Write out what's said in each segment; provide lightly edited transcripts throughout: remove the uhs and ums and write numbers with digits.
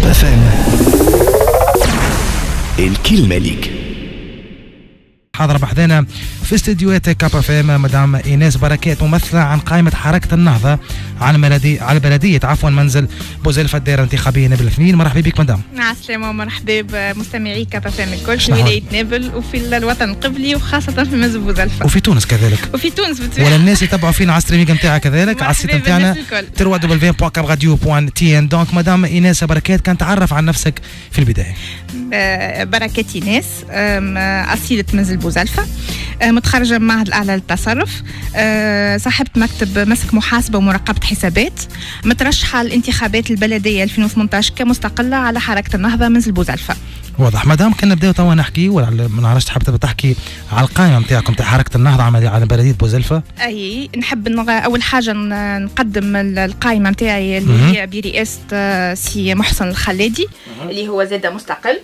اف ام. الكلمة ليك. حاضر بحذانا في استديوهات كاب اف ام مدام ايناس بركات، ممثله عن قائمه حركه النهضه على بلديه منزل بوزلفه الدائره الانتخابيه نابل 2. مرحبا بك مدام. مع السلامه ومرحبا بمستمعي كاب اف ام الكل في ولايه نابل وفي الوطن القبلي وخاصه في منزل بوزلفه وفي تونس كذلك. وفي تونس بالطبع. ولا الناس يتبعوا فينا على الستريمينغ نتاعها كذلك على السيت نتاعنا www.cabradio.tn. دونك مدام ايناس بركات كان تعرف عن نفسك في البدايه. بركات ايناس، اصيله منزل بوزلفه، متخرجه من معهد الاعلى للتصرف، صاحبه مكتب مسك محاسبه ومراقبه حسابات، مترشحه للانتخابات البلديه 2018 كمستقله على حركه النهضه منزل بوزلفه. واضح مدام. كنا نبداو توا نحكي ولا ما نعرفش تحب تحكي على القائمه نتاعكم تاع حركه النهضه على بلديه بوزلفه؟ اي نحب اول حاجه نقدم القائمه نتاعي اللي هي برئاسه سي محسن الخلادي اللي هو زاده مستقل.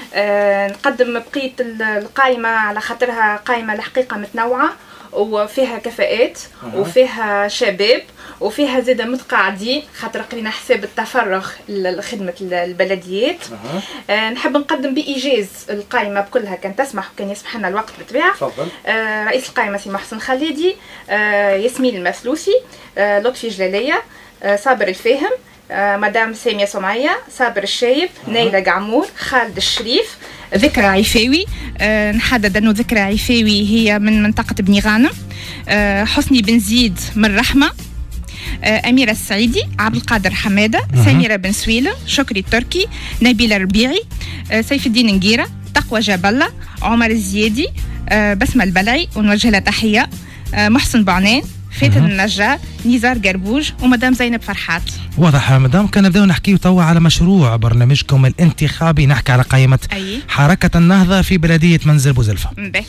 نقدم بقيه القائمه على خاطرها قائمه الحقيقه متنوعه وفيها كفاءات وفيها شباب وفيها زاده متقاعدين خاطر قرينا حساب التفرغ لخدمه البلديات. نحب نقدم بايجاز القائمه بكلها كان تسمح وكان يسمح لنا الوقت بالطبيعه. رئيس القائمه سي محسن خليدي، ياسمين المثلوثي، لطفي جلاليه، صابر الفاهم، مدام ساميه سمعيه، صابر الشايب، نيله قعمور، خالد الشريف، ذكرى عفاوي. نحدد انه ذكرى عفاوي هي من منطقه بني غانم، حسني بن زيد من رحمه، أميرة السعيدي، عبد القادر حمادة، سميرة بن سويلة، شكري التركي، نبيلة ربيعي، سيف الدين نقيرة، تقوى جبلة، عمر الزيادي، بسمة البلعي ونوجه لها تحية، محسن بعنان، فاتن النجار، نزار قربوج ومدام زينب فرحات. واضح مدام. كان نبداو نحكيو توا على مشروع برنامجكم الانتخابي، نحكي على قائمة حركة النهضة في بلدية منزل بوزلفة.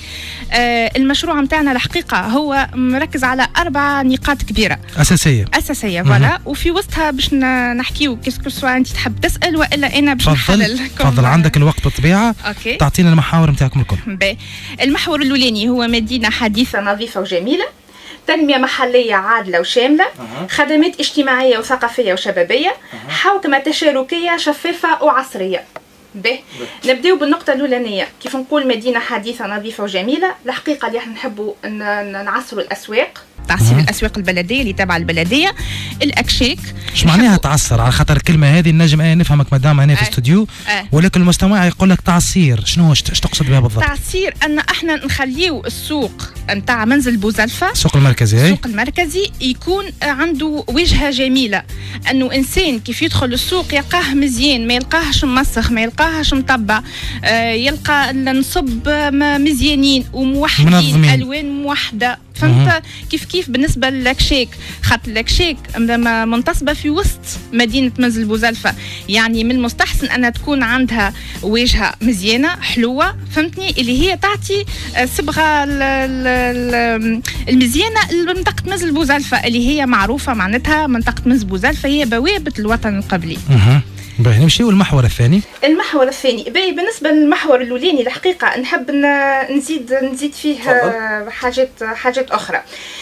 المشروع نتاعنا الحقيقة هو مركز على 4 نقاط كبيرة أساسية فوالا، وفي وسطها باش نحكيو كيسكو سواء أنت تحب تسأل وإلا أنا باش نحلل. تفضل عندك الوقت بالطبيعة. تعطينا المحاور نتاعكم الكل. المحور الأولاني هو مدينة حديثة نظيفة وجميلة، تنمية محلية عادلة وشاملة، خدمات اجتماعية وثقافية وشبابية، حوكمة تشاركية شفافة وعصرية. نبداو بالنقطة الأولانية، كيف نقول مدينة حديثة نظيفة وجميلة. الحقيقة اللي احنا نحبوا نعصروا الأسواق، تعصير الأسواق البلدية اللي تابعة البلدية، الأكشاك. ايش معناها تعصر؟ على خاطر الكلمة هذه النجم نفهمك مدام هنا في الاستوديو، ولكن المستمع يقول لك تعصير، شنو ايش تقصد بها بالضبط؟ تعصير أن احنا نخليو السوق نتاع منزل بوزلفة، السوق المركزي يكون عنده وجهة جميلة، أنه إنسان كيف يدخل السوق يلقاه مزيان، ما يلقاهش مسخ، ما يلقاهش مطبع، يلقى النصب مزيانين وموحدين، ألوان موحدة. فهمت كيف بالنسبه للاكشاك، خاطر الاكشاك منتصبه في وسط مدينه منزل بوزلفه، يعني من المستحسن انها تكون عندها واجهه مزيانه حلوه، فهمتني، اللي هي تعطي صبغه المزيانه لمنطقه منزل بوزلفه اللي هي معروفه معناتها منطقه منزل بوزلفه هي بوابه الوطن القبلي. نمشيو المحور الثاني. بالنسبه للمحور الاولاني الحقيقه نحب نزيد فيه حاجات اخرى.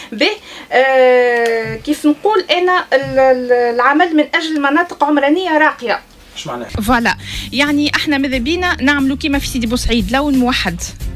كيف نقول انا العمل من اجل مناطق عمرانيه راقيه. ايش معناها؟ فوالا، يعني احنا ماذا بينا نعملوا كيما في سيدي بوسعيد لون موحد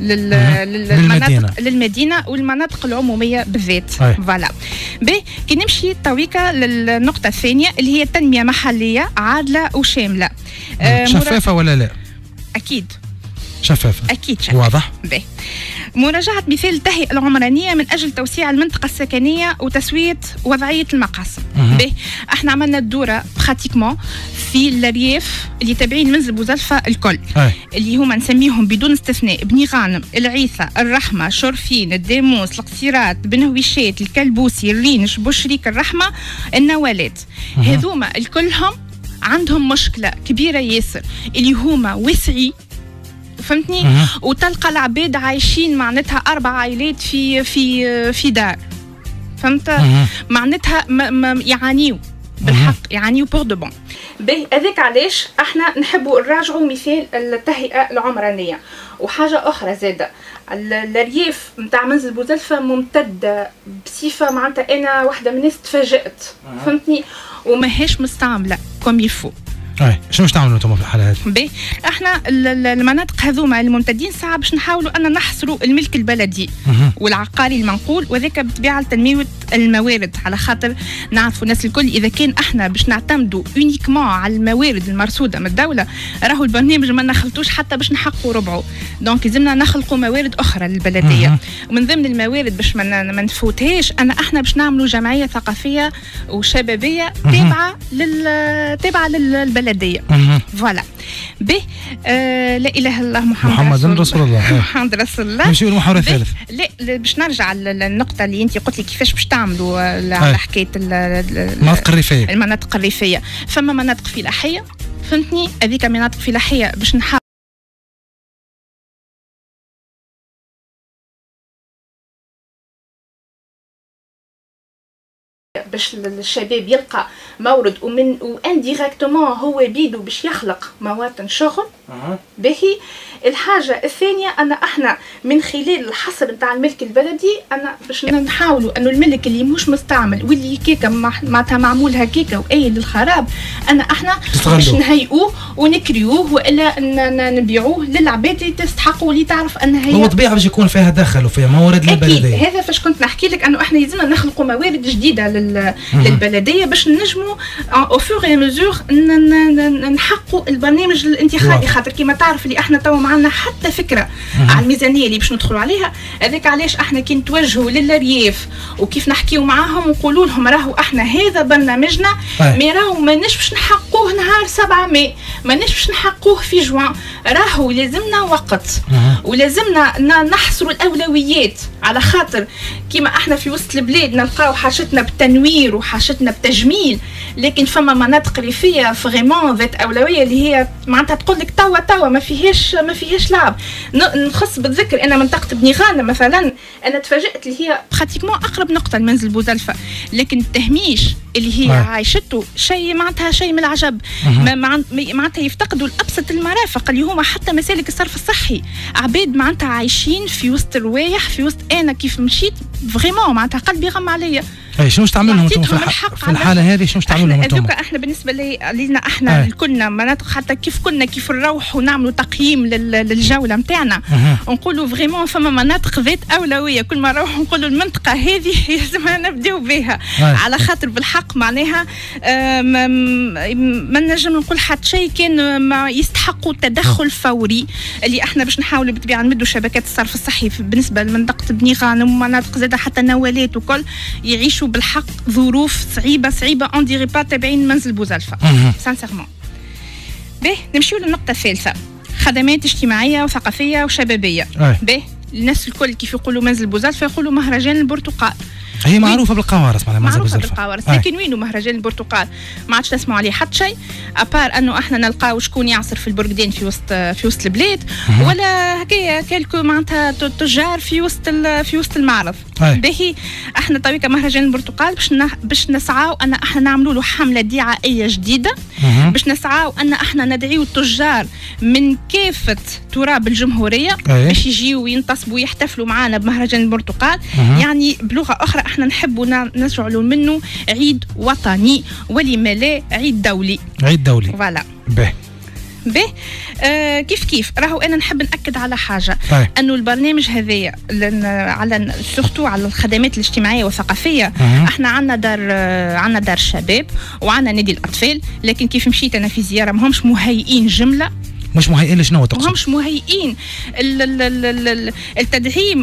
للمدينه والمناطق العموميه بالذات. فوالا. كي نمشي تويكا للنقطه الثانيه اللي هي التنميه محليه عادله وشامله. شفافه ولا لا؟ اكيد شفافه. واضح. مراجعة مثال التهيئة العمرانية من أجل توسيع المنطقة السكنية وتسوية وضعية المقاصد. احنا عملنا الدورة براتيكمون في الريف اللي تابعين منزل بوزلفة الكل، اللي هما نسميهم بدون استثناء بني غانم، العيثة، الرحمة، شرفين، الداموس، القصيرات، بن هويشات، الكلبوسي، الرينش، بوشريك، الرحمة، النوالات. هذوما الكلهم عندهم مشكلة كبيرة ياسر اللي هما وسعي، فهمتني، وتلقى العباد عايشين معناتها 4 عائلات في دار، فهمت، معناتها يعانيو بالحق، يعانيو بور دو بون. هذاك علاش احنا نحبوا نراجعوا مثال التهيئه العمرانيه. وحاجه اخرى زاده، الريف نتاع منزل بوزلفه ممتده بصفه معناتها انا واحده من الناس تفاجات، فهمتني، وماهيش مستعمله كوم يفو. شنو تعملوا انتم في الحاله هذه؟ احنا المناطق هذوما الممتدين صعب باش نحاولوا ان نحصروا الملك البلدي والعقاري المنقول، وذاك بطبيعه تنميه الموارد، على خاطر نعرفوا الناس الكل اذا كان احنا باش نعتمدوا اونيكمون على الموارد المرصوده من الدوله، راهو البرنامج ما نخلطوش حتى باش نحققوا ربعه. دونك لازمنا نخلقوا موارد اخرى للبلديه، ومن ضمن الموارد باش ما نفوتهاش احنا باش نعملوا جمعيه ثقافيه وشبابيه تابعه للبلديه. فوالا لا اله الا الله محمد رسول الله. محمد رسول الله. نمشيو للمحور الثالث. لا باش نرجع للنقطه اللي انت قلت لي كيفاش باش تعملوا على حكايه المناطق الريفيه. المناطق الريفيه، فما مناطق فلاحيه، فهمتني؟ هذيك مناطق فلاحيه باش نحاول باش الشباب يلقى مورد وانديريكتومون هو بيدو باش يخلق مواطن شغل. باهي الحاجه الثانيه احنا من خلال الحصر نتاع الملك البلدي باش نحاولوا انه الملك اللي مش مستعمل واللي كيكا معناتها معمول هكاكا واي للخراب احنا باش نهيئوه ونكريوه والا نبيعوه للعباد اللي تستحقوا، اللي تعرف ان هي هو طبيعه باش يكون فيها دخل وفيها موارد للبلديه. هذا فاش كنت نحكي لك انه احنا لازمنا نخلقوا موارد جديده للبلديه باش نجموا او فور اي ميزور نحققوا البرنامج الانتخابي. خاطر كيما تعرف اللي احنا تو معنا حتى فكره على الميزانيه اللي باش ندخلوا عليها. هذاك علاش احنا كي نتوجهوا للرياف وكيف نحكيوا معاهم ونقولوا لهم راهو احنا هذا برنامجنا، مي راهو ماناش باش نحققوه نهار 7 ماي، ماناش باش نحققوه في جوان، راهو لازمنا وقت ولازمنا نحصروا الاولويات، على خاطر كيما احنا في وسط البلاد نلقاو حاجتنا بالتنوير وحاجتنا بالتجميل، لكن فما مناطق ريفيه فريمون ذات اولويه اللي هي معناتها تقول لك توا ما فيهاش لعب. نخص بالذكر انا منطقه بني غانم مثلا، انا تفاجات اللي هي براتيكمون اقرب نقطه لمنزل بوزلفه، لكن التهميش اللي هي عايشته شيء معناتها شيء من العجب. معناتها يفتقدوا الابسط المرافق اللي هما حتى مسالك الصرف الصحي، عباد معناتها عايشين في وسط الروايح، في وسط انا كيف مشيت فريمون معناتها قلبي غم عليا. شنو تعملوا لهم في الحاله هذه؟ شنو تعملوا لهم انتم؟ احنا بالنسبه لينا احنا كلنا مناطق حتى كيف نروح ونعملوا تقييم للجوله نتاعنا، نقولوا فريمون فما مناطق ذات اولويه، كل ما نروح نقولوا المنطقه هذه لازمنا نبداو بها، على خاطر بالحق معناها ما نجم نقول حتى شيء كان ما يستحقوا تدخل فوري، اللي احنا باش نحاولوا بالطبيعه نمدوا شبكات الصرف الصحي بالنسبه لمنطقه بني غانم ومناطق زاده حتى نوالات وكل يعيشوا بالحق ظروف صعيبه اون ديري با تابعين منزل بوزلفه سانسيرمون. نمشيو للنقطه الثالثه، خدمات اجتماعيه وثقافيه وشبابيه. الناس الكل كيف يقولوا منزل بوزلفه يقولوا مهرجان البرتقال. هي معروفه بالقوارص معناها منزل بوزلفه، معروفه بالقوارص، لكن وينو مهرجان البرتقال؟ ما عادش نسمعوا عليه حتى شيء، ابار انه احنا نلقاو شكون يعصر في البرقدين في وسط البلاد، ولا هكايا كالكو معناتها تجار في وسط المعرض. باهي احنا طريقه مهرجان البرتقال باش نسعاو ان احنا نعملوا له حمله دعائيه جديده، باش نسعاو ان احنا ندعيو التجار من كافه تراب الجمهوريه باش يجيو وينتصبوا ويحتفلوا معنا بمهرجان البرتقال. يعني بلغه اخرى احنا نحبوا نجعلوا منه عيد وطني، ولما لا عيد دولي. فوالا. كيف راهو انا نحب ناكد على حاجه، انه البرنامج هذايا على سورتو على الخدمات الاجتماعيه والثقافيه. احنا عندنا دار الشباب وعندنا نادي الاطفال، لكن كيف مشيت انا في زياره ماهمش مهيئين جمله. مش مهيئين لشنو تقصد؟ ماهمش مهيئين التدعيم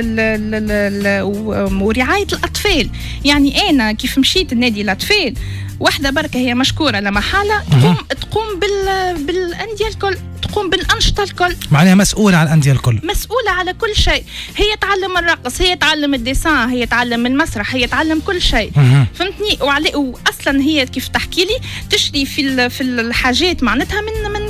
ورعايه الاطفال. يعني انا كيف مشيت النادي الاطفال، واحده بركه هي مشكوره لا محاله تقوم بالانديه الكل، تقوم بالانشطه الكل، معناها مسؤوله على الانديه الكل، مسؤوله على كل شيء. هي تعلم الرقص، هي تعلم الديسان، هي تعلم المسرح، هي تعلم كل شيء. فهمتني؟ واصلا هي كيف تحكي لي تشري في الحاجات معناتها من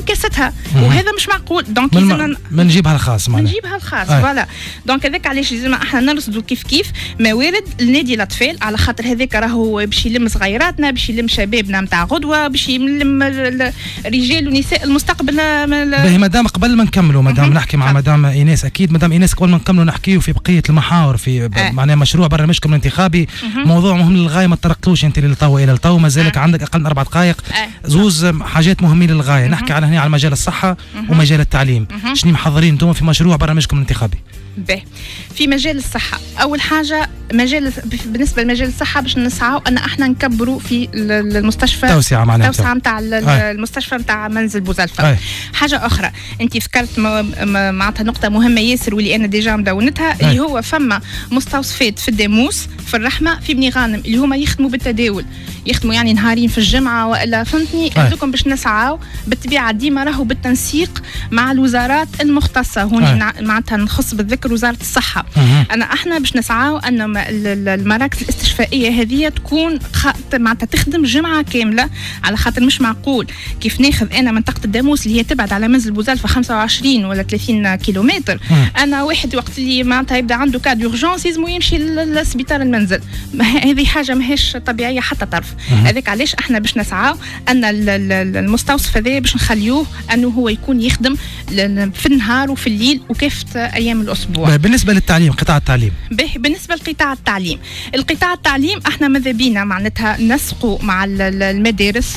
كاستها وهذا مش معقول. دونك لازمنا نجيبها الخاص معناها نجيبها الخاص فوالا. دونك هذاك علاش لازم احنا نرصدوا كيف موارد لنادي الاطفال، على خاطر هذاك راهو باش يلم صغيراتنا، باش يلم شبابنا نتاع غدوه، باش يلم رجال ونساء المستقبل. باهي مدام قبل ما نكملوا مدام نحكي مع مدام ايناس، اكيد مدام ايناس قبل ما نكملوا نحكيوا في بقيه المحاور في معناها مشروع برنامجكم الانتخابي. موضوع مهم للغايه، ما تطرقتوش انت للتو الى التو، مازالك عندك اقل من 4 دقائق. زوز حاجات مهمين للغايه. نحكي على هنا على مجال الصحه ومجال التعليم. شنو محضرين انتم في مشروع برنامجكم الانتخابي؟ في مجال الصحة أول حاجة بالنسبة لمجال الصحة باش نسعوا أن احنا نكبروا في المستشفى، توسعة نتاع المستشفى نتاع منزل بوزلفة. حاجة أخرى أنت ذكرت معناتها نقطة مهمة ياسر واللي أنا ديجا مدونتها، اللي هو فما مستوصفات في الداموس في الرحمة في بني غانم اللي هما يخدموا بالتداول، يخدموا يعني نهارين في الجمعة وإلا فهمتني. هذوكم باش نسعوا بالطبيعة ديما راهو بالتنسيق مع الوزارات المختصة. هون معناتها نخص بالذكر وزارة الصحة. احنا باش نسعوا ان المراكز الاستشفائية هذه تكون معناتها تخدم جمعة كاملة، على خاطر مش معقول كيف ناخذ انا منطقة الداموس اللي هي تبعد على منزل بوزلفة 25 ولا 30 كيلومتر، انا واحد وقت اللي معناتها يبدا عنده كاد يورجونس لازم يمشي لسبيطار المنزل. هذه حاجة ماهيش طبيعية حتى طرف. هذاك علاش احنا باش نسعوا ان المستوصف هذا باش نخليوه انه هو يكون يخدم في النهار وفي الليل وكافة ايام الاسبوع. بالنسبه للتعليم، قطاع التعليم، بالنسبه لقطاع التعليم احنا ماذا بينا معناتها نسقوا مع المدارس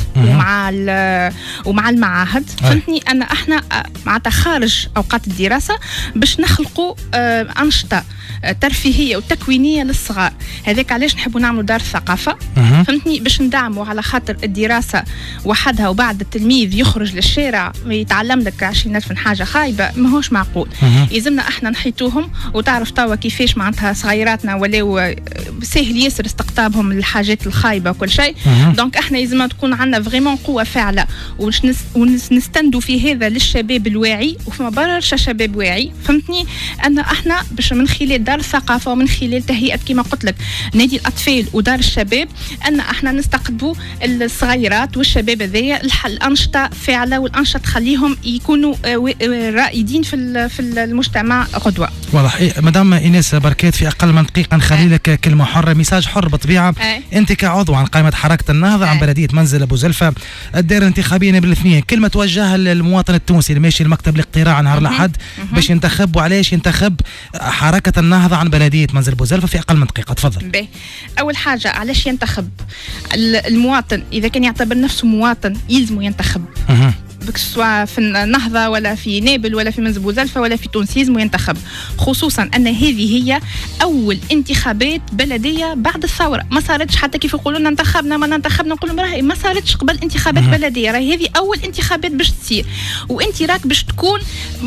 ومع المعاهد. فهمتني ان احنا معناتها خارج اوقات الدراسه باش نخلقوا انشطه ترفيهيه وتكوينيه للصغار. هذاك علاش نحبوا نعملوا دار الثقافه. فهمتني باش ندعموا، على خاطر الدراسه وحدها وبعد التلميذ يخرج للشارع ويتعلم لك 20,000 حاجه خايبه ماهوش معقول. يلزمنا احنا نحيطوهم. وتعرف توا كيفاش معناتها صغيراتنا ولاو سهل ياسر استقطابهم للحاجات الخايبه وكل شيء. دونك احنا لازم تكون عندنا فريمون قوه فاعله ونستندوا في هذا للشباب الواعي، وفما برشا شباب واعي. فهمتني ان احنا باش من خلال دار الثقافه ومن خلال تهيئه كما قلت لك نادي الاطفال ودار الشباب ان احنا نستقطبوا الصغيرات والشباب هذيا الانشطه فاعله، والانشطه تخليهم يكونوا رائدين في المجتمع غدوه. واضح. مدام ايناس بركات، في اقل من دقيقه نخلي لك كلمه حره، ميساج حر بالطبيعه. انت كعضو عن قائمه حركه النهضه عن بلديه منزل بوزلفه، الدائره الانتخابيه بالاثنين، كلمه توجهها للمواطن التونسي اللي ماشي لمكتب الاقتراع نهار الاحد باش ينتخب، وعلاش ينتخب حركه النهضه عن بلديه منزل بوزلفه في اقل من دقيقه؟ تفضل. اول حاجه علاش ينتخب المواطن؟ اذا كان يعتبر نفسه مواطن يلزم ينتخب، سواء في النهضة ولا في نابل ولا في منزل بوزلفة ولا في تونس يلزم ينتخب، خصوصا أن هذه هي أول انتخابات بلدية بعد الثورة. ما صارتش حتى كيف يقولوا لنا انتخبنا ما انتخبنا، نقولوا راهي ما صارتش قبل انتخابات بلدية، راهي هذه أول انتخابات باش تصير. وأنت راك باش تكون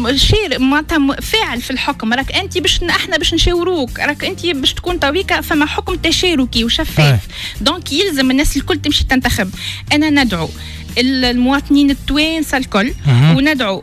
فاعل في الحكم، راك أنت احنا باش نشاوروك، راك أنت باش تكون تويكا فما حكم تشاركي وشفاف. دونك يلزم الناس الكل تمشي تنتخب. أنا ندعو المواطنين التوانسه الكل وندعو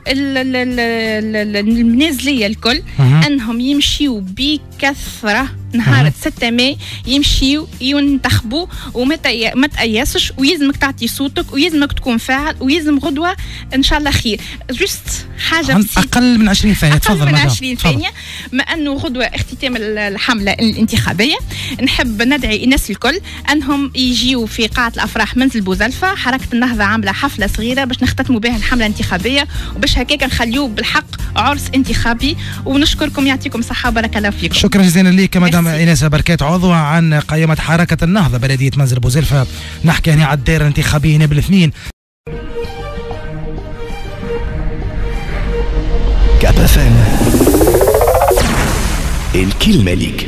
المنازليه الكل انهم يمشيوا بكثره نهار 6 ماي، يمشيوا ينتخبوا وما تأيسش، ويلزمك تعطي صوتك ويلزمك تكون فاعل، ويلزم غدوه ان شاء الله خير. جست حاجه بسيطه اقل من 20 ثانيه. تفضل. اقل من 20 ثانيه. ما انه غدوه اختتام الحمله الانتخابيه، نحب ندعي الناس الكل انهم يجيوا في قاعه الافراح منزل بوزلفه. حركه النهضه عامله حفله صغيره باش نختتموا بها الحمله الانتخابيه، وباش هكاك نخليوه بالحق عرس انتخابي. ونشكركم، يعطيكم الصحه وبارك الله فيكم. شكرا جزيلا لك مدام ايناس بركات، عضو عن قائمه حركه النهضه بلديه منزل بوزلفه. نحكي هنا على الدائره الانتخابيه نابل 2. كاب اف ام، الكلمه ليك.